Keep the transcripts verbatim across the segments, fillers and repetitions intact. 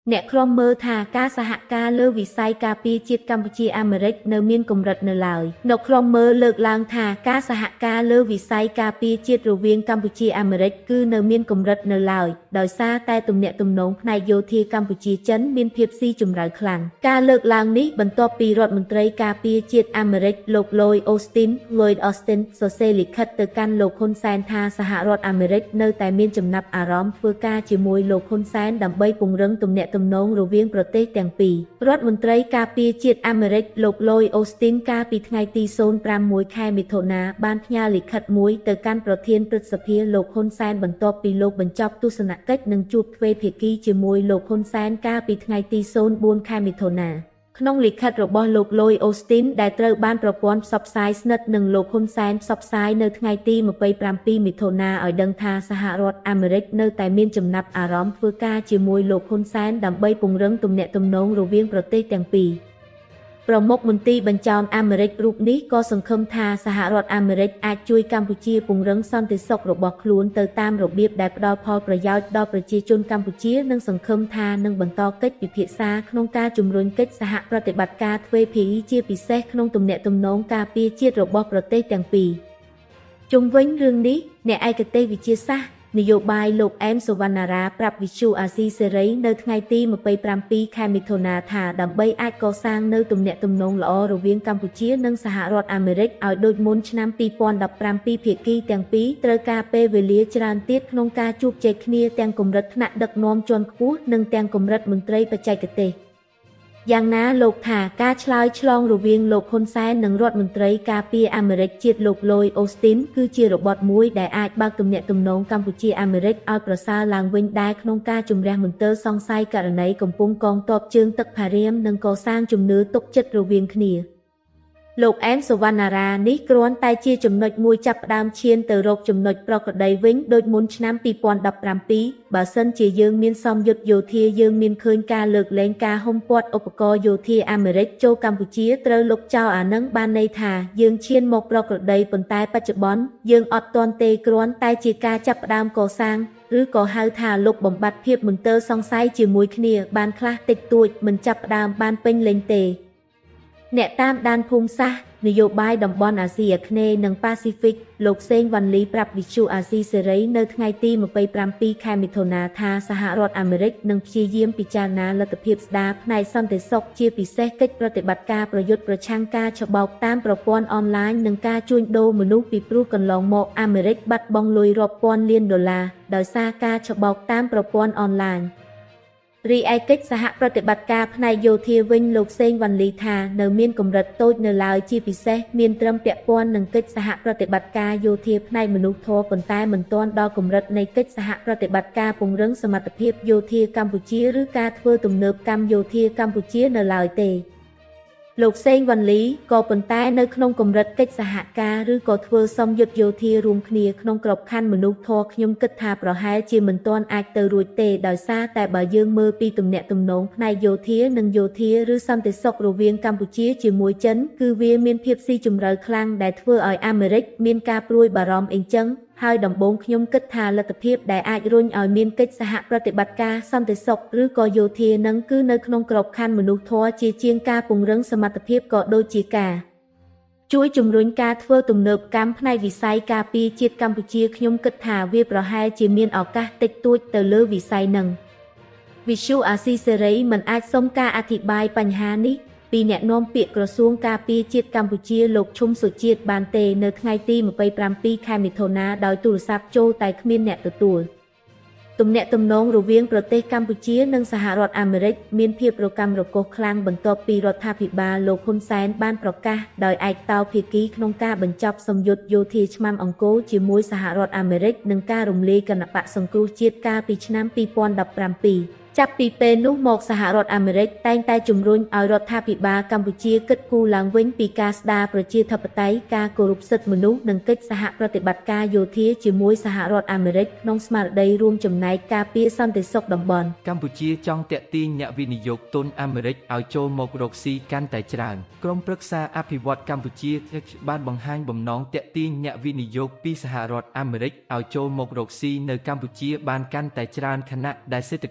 អ្នកក្រុមមើលថាការសហការលើវិស័យការពារជាតិកម្ពុជាអាមេរិកនៅមានកម្រិតនៅឡើយអ្នកក្រុមមើលលើកឡើងថាការសហការលើវិស័យការពារជាតិរវាងកម្ពុជាអាមេរិកគឺនៅមានកម្រិតនៅឡើយដោយសារតែទំនាក់ទំនងផ្នែកយោធាកម្ពុជាចិនមានភាពស៊ីជម្រៅខ្លាំងការលើកឡើងនេះបន្ទាប់ពីរដ្ឋមន្ត្រីការពារជាតិអាមេរិកលោក Lloyd Austin Lloyd Austin សរសេរលិខិតទៅកាន់លោកហ៊ុនសែនថាសហរដ្ឋអាមេរិកនៅតែមានចំណាប់អារម្មណ៍ធ្វើការជាមួយលោកហ៊ុនសែនដើម្បីពង្រឹងទំនាក់ទំនងរវាងប្រទេសទាំងពីររដ្ឋមន្ត្រីការពារជាតិអាមេរិកលោក Lloyd Austin កាលពីថ្ងៃទី ប្រាំខែមិថុនាបានផ្ញើលិខិតមួយទៅកាន់ប្រធានព្រឹទ្ធសភាលោកហ៊ុនសែនបន្ទាប់ពីលោកបញ្ចប់ទស្សនកិច្ចនិងជួបទ្វេភាគីជាមួយលោកហ៊ុនសែនកាលពីថ្ងៃទី បួនខែមិថុនាក្នុងលិខិតរបស់លោក Lloyd Austin ដែលត្រូវបានប្រព័ន្ធផ្សព្វផ្សាយស្និទ្ធនឹងលោកហ៊ុនសែនផ្សព្វផ្សាយនៅថ្ងៃទី ម្ភៃប្រាំពីរមិថុនាឲ្យដឹងថាសហរដ្ឋអាមេរិកនៅតែមានចំណាប់អារម្មណ៍ធ្វើការជាមួយលោកហ៊ុនសែនដើម្បីពង្រឹងទំនាក់ទំនងរវាងប្រទេសទាំងពីរប្រមុខមន្ទីរបញ្ចោនអាមេរិករូបនេះក៏សង្ឃឹមថាសហរដ្ឋអាមេរិកអាចជួយកម្ពុជាពង្រឹងសន្តិសុខរបស់ខ្លួនទៅតាមរបៀបដែលផ្ដល់ផលប្រយោជន៍ដល់ប្រជាជនកម្ពុជានិងសង្ឃឹមថានឹងបន្តកិច្ចពិភាក្សាក្នុងការជំរុញកិច្ចសហប្រតិបត្តិការទ្វេភាគីជាពិសេសក្នុងទំនាក់ទំនងការពារជាតិរបស់ប្រទេសទាំងពីរជុំវិញរឿងនេះអ្នកឯកទេសវិទ្យាសាស្ត្រនយោបាយលោកអែមសុវណ្ណារាប្រាប់វិទ្យុអាស៊ីសេរីនៅថ្ងៃទី ម្ភៃប្រាំពីរខែមិថុនាថាដើម្បីអាចកសាងនូវទំនាក់ទំនងល្អរវាងកម្ពុជានិងសហរដ្ឋអាមេរិកឲ្យដូចមុនឆ្នាំពីរពាន់ដប់ប្រាំពីរភាគីទាំងពីរត្រូវការពេលវេលាច្រើនទៀតក្នុងការជួបជែកគ្នាទាំងកម្រិតថ្នាក់ដឹកនាំជាន់ខ្ពស់និងទាំងកម្រិតមន្ត្រីបច្ចេកទេសយ៉ាងណាលោកថាការឆ្លើយឆ្លងរវាងលោកហ៊ុនសែននិងរដ្ឋមន្ត្រីការពារអាមេរិកជាតិលោក Lloyd Austin គឺជារបត់មួយដែលអាចបើកទំនាក់ទំនងកម្ពុជាអាមេរិកឲ្យប្រសើរឡើងវិញដែរក្នុងការជំរះមន្ទិលសង្ស័យករណីកំពុងកងទ័ពជើងទឹកផារៀមនិងកសាងជំនឿទុកចិត្តរវាងគ្នាលោកអែមសុវណ្ណារានេះគ្រាន់តែជាចំណុចមួយចាប់ផ្ដើមឈានទៅរកចំណុចប្រក្រតីវិញដូចមុនឆ្នាំពីរពាន់ដប់ប្រាំពីរបើសិនជាយើងមានសម្យុទ្ធយោធាយើងមានឃើញការលើកលែងការហុំព័ទ្ធឧបករណ៍យោធាអាមេរិកចូលកម្ពុជាត្រូវលុបចោលអានឹងបានន័យថាយើងឈានមកប្រក្រតីប៉ុន្តែបច្ចុប្បន្នយើងអត់ទាន់ទេគ្រាន់តែជាការចាប់ផ្ដើមកសាងឬក៏ហៅថាលុបបំបាត់ភាពមន្ទិលសង្ស័យជាមួយគ្នាបានខ្លះតិចតួចមិនចាប់ផ្ដើមបានពេញលេញទេអ្នកតាមដានភូមិសាស្ត្រនយោបាយតំបន់អាស៊ីអាគ្នេយ៍និងប៉ាស៊ីហ្វិកលោកសេងវ៉ាន់លីប្រាប់វិទ្យុអាស៊ីសេរីនៅថ្ងៃទី ម្ភៃប្រាំពីរខែមិថុនាថាសហរដ្ឋអាមេរិកនឹងព្យាយាមពិចារណាលទ្ធភាពស្ដារផ្នែកសន្តិសុខជាពិសេសកិច្ចប្រតិបត្តិការប្រយុទ្ធប្រឆាំងការច្បោកតាមប្រព័ន្ធអនឡាញនិងការជួញដូរមនុស្សពីព្រោះកន្លងមកអាមេរិកបាត់បង់លុយរាប់ពាន់លានដុល្លារដោយសារការច្បោកតាមប្រព័ន្ធអនឡាញរីឯកិច្ចសហប្រតិបត្តិការផ្នែកយោធាវិញលោកសេងវ៉ាន់លីថានៅមានកម្រិតតូចនៅឡើយជាពិសេសមានត្រឹមពាក់ព័ន្ធនឹងកិច្ចសហប្រតិបត្តិការយោធាផ្នែកមនុស្សធម៌ប៉ុន្តែមិនទាន់ដល់កម្រិតនៃកិច្ចសហប្រតិបត្តិការពង្រឹងសមត្ថភាពយោធាកម្ពុជាឬការធ្វើទំនើបកម្មយោធាកម្ពុជានៅឡើយទេលោកសេងវ៉ាន់លីក៏ប៉ុន្តែនៅក្នុងកម្រិតកិច្ចសហការឬក៏ធ្វើសម្យុទ្ធយោធារួមគ្នាក្នុងក្របខ័ណ្ឌមនុស្សធម៌ខ្ញុំគិតថាប្រហែលជាមិនទាន់អាចទៅរួចទេដោយសារតែបើយើងមើលពីទំនាក់ទំនងផ្នែកយោធានិងយោធាឬសន្តិសុខរវាងកម្ពុជាជាមួយចិនគឺវាមានភាពស៊ីជម្រៅខ្លាំងដែលធ្វើឲ្យអាមេរិកមានការព្រួយបារម្ភអីចឹងហើយដំបូងខ្ញុំគិតថាលទ្ធភាពដែលអាចរុញឲ្យមានកិច្ចសហប្រតិបត្តិការសន្តិសុខឬក៏យោធានឹងគឺនៅក្នុងក្របខ័ណ្ឌមនុស្សធម៌ជាជាងការពង្រឹងសមត្ថភាពក៏ដូចជាការជួយជំរុញការធ្វើទំនើបកម្មផ្នែកវិស័យការពារជាតិកម្ពុជាខ្ញុំគិតថាវាប្រហែលជាមានឱកាសតិចតួចទៅលើវិស័យនឹងវិទ្យុអាស៊ីសេរីមិនអាចសុំការអធិប្បាយបញ្ហានេះពីអ្នកនាំពាក្យក្រសួងការពារជាតិកម្ពុជាលោកឈុំសុជាតិបានទេនៅថ្ងៃទី ម្ភៃប្រាំពីរខែមិថុនាដោយទូរស័ព្ទចូលតែគ្មានអ្នកទទួលទំនាក់ទំនងរវាងប្រទេសកម្ពុជានិងសហរដ្ឋអាមេរិកមានភាពរកាំរកូសខ្លាំងបន្ទាប់ពីរដ្ឋាភិបាលលោកហ៊ុនសែនបានប្រកាសដោយឯកតោភាគីក្នុងការបញ្ចប់សម្យុទ្ធយោធាឆ្មាំអង្គរជាមួយសហរដ្ឋអាមេរិកនិងការរំលាយគណបក្សសង្គ្រោះជាតិកាលពីឆ្នាំពីរពាន់ដប់ប្រាំពីរចាប់ពីពេលនោះមកសហរដ្ឋអាមេរិកតែងតែជំរុញឲ្យរដ្ឋាភិបាលកម្ពុជាគិតគូរឡើងវិញពីការស្ដារប្រជាធិបតេយ្យការគោរពសិទ្ធិមនុស្សនិងកិច្ចសហប្រតិបត្តិការយោធាជាមួយសហរដ្ឋអាមេរិកក្នុងស្មារតីរួមចំណែកការពារសន្តិសុខតំបន់កម្ពុជាចង់ទាក់ទាញអ្នកវិនិយោគទុនអាមេរិកឲ្យចូលមករកស៊ីកាន់តែច្រើនក្រុមប្រឹក្សាអភិវឌ្ឍកម្ពុជាបានបង្ហាញបំណងទាក់ទាញអ្នកវិនិយោគពីសហរដ្ឋអាមេរិកឲ្យចូលមករកស៊ីនៅកម្ពុជាបានកាន់តែច្រើនខណៈដែលសេដ្ឋកិច្ចកម្ពុជា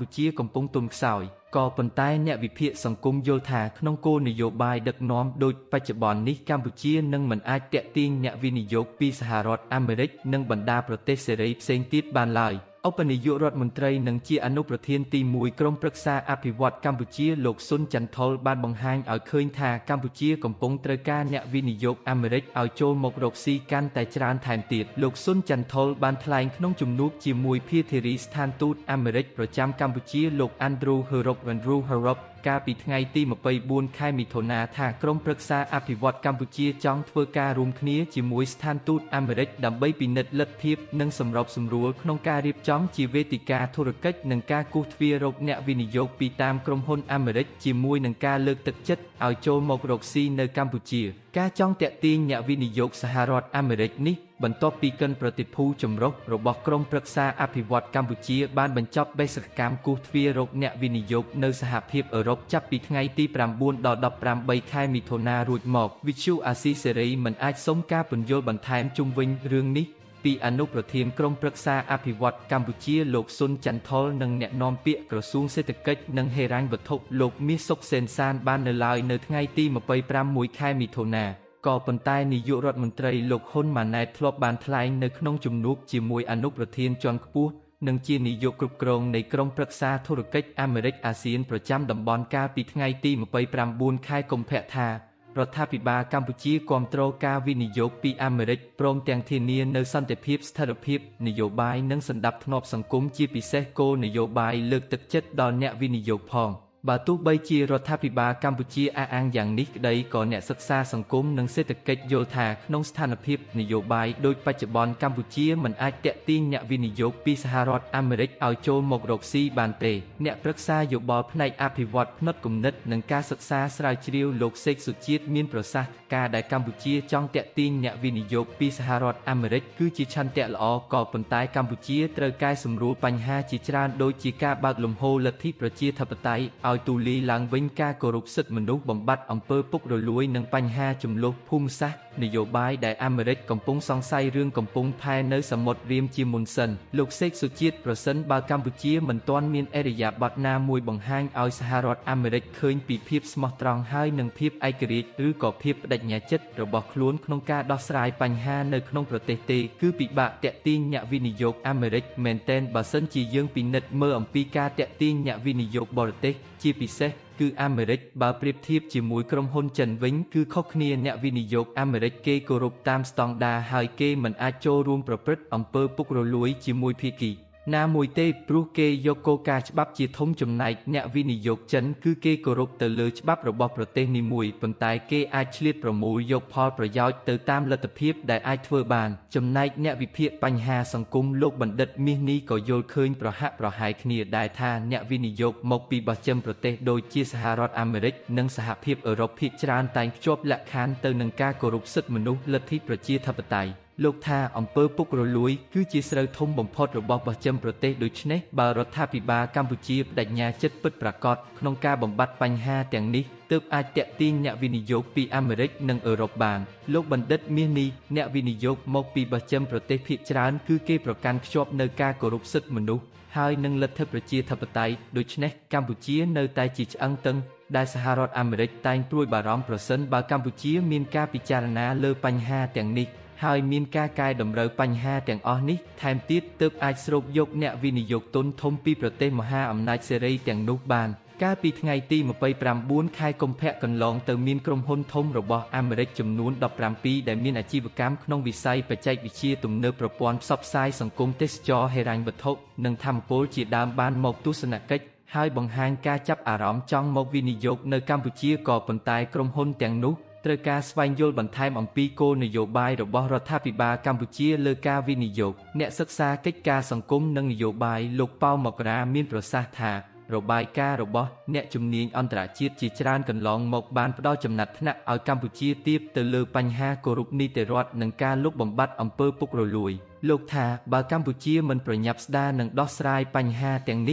កម្ពុជាកំពុងទន់ខ្សោយក៏ប៉ុន្តែអ្នកវិភាគសង្គមយល់ថាក្នុងគោលនយោបាយដឹកនាំដូចបច្ចុប្បន្ននេះកម្ពុជានឹងមិនអាចទាក់ទាញអ្នកវិនិយោគពីសហរដ្ឋអាមេរិកនិងបណ្ដាប្រទេសសេរីផ្សេងទៀតបានឡើយឧបនាយករដ្ឋមន្ត្រីនិងជាអនុប្រធានទីមួយក្រុមប្រឹក្សាអភិវឌ្ឍកម្ពុជាលោកស៊ុនចន្ទថុលបានបង្ហាញឲ្យឃើញថាកម្ពុជាកំពុងត្រូវការអ្នកវិនិយោគអាមេរិកឲ្យចូលមករកស៊ីកាន់តែច្រើនថែមទៀតលោកស៊ុនចន្ទថុលបានថ្លែងក្នុងជំនួបជាមួយភាធារីស្ថានទូតអាមេរិកប្រចាំកម្ពុជាលោក Andrew Harrop Andrew Harrop កាលពីថ្ងៃទីម្ភៃបួនខែមិថុនាថាក្រុមប្រឹក្សាអភិវឌ្ឍកម្ពុជាចង់ធ្វើការរួមគ្នាជាមួយស្ថានទូតអាមេរិកដើម្បីពិនិត្យលទ្ធភាពនិងសម្របសម្រួលក្នុងការរៀបចំជាវេទិកាធុរកិច្ចនិងការគូសទ្វាររកអ្នកវិនិយោគពីតាមក្រុមហ៊ុនអាមេរិកជាមួយនឹងការលើកទឹកចិត្តឲ្យចូលមករកស៊ីនៅកម្ពុជាការចង់ទាក់ទាញអ្នកវិនិយោគសហរដ្ឋអាមេរិកនេះបន្ទាប់ពីកិនប្រតិភូចម្រុះរបស់ក្រុមប្រឹក្សាអភិវឌ្ឍកម្ពុជាបានបញ្ចប់បេសកកម្មគូសទ្វាររកអ្នកវិនិយោគនៅសហភាពអឺរ៉ុបចាប់ពីថ្ងៃទីប្រាំបួនដល់ដប់ប្រាំបីខែមិថុនារួចមកវិទ្យុអាស៊ីសេរីមិនអាចសុំការពន្យល់បន្ថែមជុំវិញរឿងនេះពីអនុប្រធានក្រុមប្រឹក្សាអភិវឌ្ឍកម្ពុជាលោកស៊ុនចន្ទថុលនិងអ្នកនាំពាក្យក្រសួងសេដ្ឋកិច្ចនិងហិរញ្ញវត្ថុលោកមាសសុកសេនសានបាននៅឡើយនៅថ្ងៃទីម្ភៃប្រាំមួយខែមិថុនាក៏ប៉ុន្តែនាយករដ្ឋមន្ត្រីលោកហ៊ុនម៉ាណែតធ្លាប់បានថ្លែងនៅក្នុងជំនួបជាមួយអនុប្រធានជាន់ខ្ពស់និងជានាយកគ្រប់គ្រងនៃក្រុមប្រឹក្សាធុរកិច្ចអាមេរិកអាស៊ានប្រចាំតំបន់កាលពីថ្ងៃទីម្ភៃប្រាំបួនខែកុម្ភៈថារដ្ឋាភិបាលកម្ពុជាគាំទ្រការវិនិយោគពីអាមេរិកព្រមទាំងធានានូវសន្តិភាពស្ថិរភាពនយោបាយនិងសណ្ដាប់ធ្នាប់សង្គមជាពិសេសគោលនយោបាយលើកទឹកចិត្តដល់អ្នកវិនិយោគផងបើទោះបីជារដ្ឋាភិបាលកម្ពុជាអះអាងយ៉ាងនេះក្តីក៏អ្នកសិក្សាសង្គមនិងសេដ្ឋកិច្ចយល់ថាក្នុងស្ថានភាពនយោបាយដូចបច្ចុប្បន្នកម្ពុជាមិនអាចទាក់ទាញអ្នកវិនិយោគពីសហរដ្ឋអាមេរិកឲ្យចូលមករកស៊ីបានទេអ្នកប្រឹក្សាយោបល់ផ្នែកអភិវឌ្ឍផ្នត់គំនិតនិងការសិក្សាស្រាវជ្រាវលោកសេកសុជាតិមានប្រសាសន៍ការដែលកម្ពុជាចង់ទាក់ទាញអ្នកវិនិយោគពីសហរដ្ឋអាមេរិកគឺជាឆន្ទៈល្អក៏ប៉ុន្តែកម្ពុជាត្រូវកែសម្រួលបញ្ហាជាច្រើនដូចជាការបើកលំហូរលទ្ធិប្រជាធិបតេយ្យឲ្យទូលាយឡើងវិញការគោរពសិទ្ធិមនុស្សបំបត្តិអំពើពុករលួយនិងបញ្ហាចំនួនភូមិសាស្ត្រនយោបាយដែលអាមេរិកកំពុងសង្ស័យរឿងកំពុងផែនៅសមុទ្ររៀមជាមុនសិនលោកសេកសុជាតិប្រសិនបើកម្ពុជាមិនទាន់មានអរិយាប័ត្រណាមួយបង្ហាញឲ្យសហរដ្ឋអាមេរិកឃើញពីភាពស្មោះត្រង់ហើយនិងភាពឯករាជ្យឬក៏ភាពបដិញ្ញាចិត្តរបស់ខ្លួនក្នុងការដោះស្រាយបញ្ហានៅក្នុងប្រទេសទេគឺពិបាកទាក់ទាញអ្នកវិនិយោគអាមេរិកមែនទែនបើសិនជាយើងពិនិត្យមើលអំពីការទាក់ទាញអ្នកវិនិយោគបរទេសជាពិសេសគឺអាមេរិកបើប្រៀបធៀបជាមួយក្រុមហ៊ុនចិនវិញគឺខុសគ្នាអ្នកវិនិយោគអាមេរិកគេគោរពតាមស្តង់ដារហើយគេមិនអាចចូលរួមប្រព្រឹត្តអំពើពុករលួយជាមួយភាគីណាមួយទេព្រោះគេយកគោលការណ៍ច្បាប់ជាធំចំណែកអ្នកវិនិយោគចិនគឺគេគោរពទៅលើច្បាប់របស់ប្រទេសនីមួយប៉ុន្តែគេអាចឆ្លៀតប្រមូលយកផលប្រយោជន៍ទៅតាមលទ្ធភាពដែលអាចធ្វើបានចំណែកអ្នកវិភាគបញ្ហាសង្គមលោកបណ្ឌិតមាសនេះក៏យល់ឃើញប្រហាក់ប្រហែលគ្នាដែរថាអ្នកវិនិយោគមកពីបស្ចិមប្រទេសដូចជាសហរដ្ឋអាមេរិកនិងសហភាពអឺរ៉ុបភាគច្រើនតែងភ្ជាប់លក្ខខណ្ឌទៅនឹងការគោរពសិទ្ធិមនុស្សលទ្ធិប្រជាធិបតេយ្យលោកថាអំពើពុករលួយគឺជាស្រូវធំបំផុតរបស់បស្ចិមប្រទេសដូច្នេះបើរដ្ឋាភិបាលកម្ពុជាបដិញ្ញាចិត្តពិតប្រាកដក្នុងការបំបត្តិបញ្ហាទាំងនេះទើបអាចទាក់ទាញអ្នកវិនិយោគពីអាមេរិកនិងអឺរ៉ុបបានលោកបណ្ឌិតមាសនេះអ្នកវិនិយោគមកពីបស្ចិមប្រទេសភាគច្រើនគឺគេប្រកាន់ខ្ជាប់នៅការគោរពសិទ្ធិមនុស្សហើយនិងលទ្ធិប្រជាធិបតេយ្យដូច្នេះកម្ពុជានៅតែជាឆ្អឹងតឹងដែលសហរដ្ឋអាមេរិកតែងព្រួយបារម្ភប្រសិនបើកម្ពុជាមានការពិចារណាលើបញ្ហាទាំងនេះហើយមានការកែតម្រូវបញ្ហាទាំងអស់នេះថែមទៀតទើបអាចស្រូបយកអ្នកវិនិយោគទុនធំពីប្រទេសមហាអំណាចសេរីទាំងនោះបានកាលពីថ្ងៃទីម្ភៃប្រាំបួនខែកុម្ភៈកន្លងទៅមានក្រុមហ៊ុនធំរបស់អាមេរិកចំនួនដប់ប្រាំពីរដែលមានអាជីវកម្មក្នុងវិស័យបច្ចេកវិទ្យាទំនើបប្រព័ន្ធផ្សព្វផ្សាយសង្គមទេសចរណ៍ហិរញ្ញវត្ថុនិងថាមពលជាដើមបានមកទស្សនកិច្ចហើយបង្ហាញការចាប់អារម្មណ៍ចង់មកវិនិយោគនៅកម្ពុជាក៏ប៉ុន្តែក្រុមហ៊ុនទាំងនោះត្រូវការស្វែងយល់បន្ថែមអំពីគោលនយោបាយរបស់រដ្ឋាភិបាលកម្ពុជាលើការវិនិយោគអ្នកសិក្សាកិច្ចការសង្គមនិងនយោបាយលោកប៉ៅមករាមានប្រសាសន៍ថារបាយការណ៍របស់អ្នកជំនាញអន្តរជាតិជាច្រើនកន្លងមកបានផ្ដល់ចំណាត់ថ្នាក់ឲ្យកម្ពុជាទាបទៅលើបញ្ហាគោរពនីតិរដ្ឋនិងការលុបបំបាត់អំពើពុករលួយលោកថាបើកម្ពុជាមិនប្រញាប់ស្ដារនិងដោះស្រាយបញ្ហាទាំងនេះ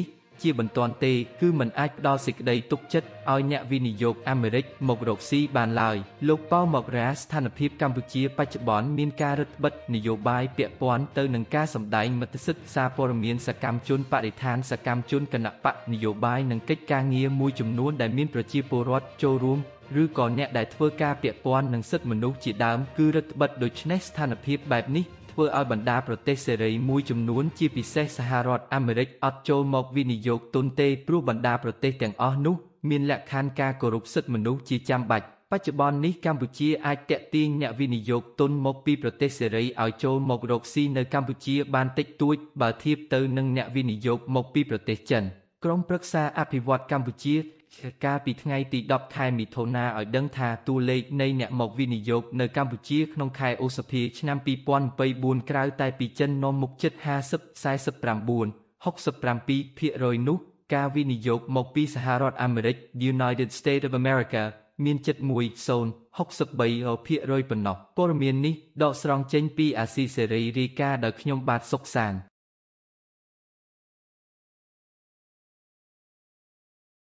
ជាបន្ទាន់ទេគឺមិនអាចផ្ដល់សេចក្តីទុកចិត្តឲ្យអ្នកវិនិយោគអាមេរិកមករកស៊ីបានឡើយលោកប៉ៅម៉ុករ៉ាស្ថានភាពកម្ពុជាបច្ចុប្បន្នមានការរឹតបន្តឹងនយោបាយពាក់ព័ន្ធទៅនឹងការសម្ដែងមតិសិទ្ធិសារព័ត៌មានសកម្មជនបរិស្ថានសកម្មជនគណបកនយោបាយនិងកិច្ចការងារមួយចំនួនដែលមានប្រជាពលរដ្ឋចូលរួមឬក៏អ្នកដែលធ្វើការពាក់ព័ន្ធនឹងសិទ្ធិមនុស្សជាដើមគឺរដ្ឋបិទដូច្នេះស្ថានភាពបែបនេះធ្វើឲ្យបណ្ដាប្រទេសសេរីមួយចំនួនជាពិសេសសហរដ្ឋអាមេរិកអត់ចូលមកវិនិយោគទុនទេព្រោះបណ្ដាប្រទេសទាំងអស់នោះមានលក្ខខណ្ឌការគោរពសិទ្ធិមនុស្សជាចាំបាច់បច្ចុប្បន្ននេះកម្ពុជាអាចទាក់ទាញអ្នកវិនិយោគទុនមកពីប្រទេសសេរីឲ្យចូលមករកស៊ីនៅកម្ពុជាបានតិចតួចបើធៀបទៅនឹងអ្នកវិនិយោគមកពីប្រទេសចិនក្រុមប្រឹក្សាអភិវឌ្ឍកម្ពុជាកាលពីថ្ងៃទីដប់ខែមិថុនាឲ្យដឹងថាតួលេខនៃអ្នកមកវិនិយោគនៅកម្ពុជាក្នុងខែឧសភាឆ្នាំពីរពាន់ยี่สิบสี่ក្រៅតែពីចិននាំមុខជិតห้าสิบ 49 67ភាគរយនោះការវិនិយោគមកពីសហរដ្ឋអាមេរិក United States of America មានជិត10 63ភាគរយប៉ុណ្ណោះព័ត៌មាននេះដកស្រង់ចេញពីអាស៊ីសេរីរាយការណ៍ដោយខ្ញុំបាទសុកសាន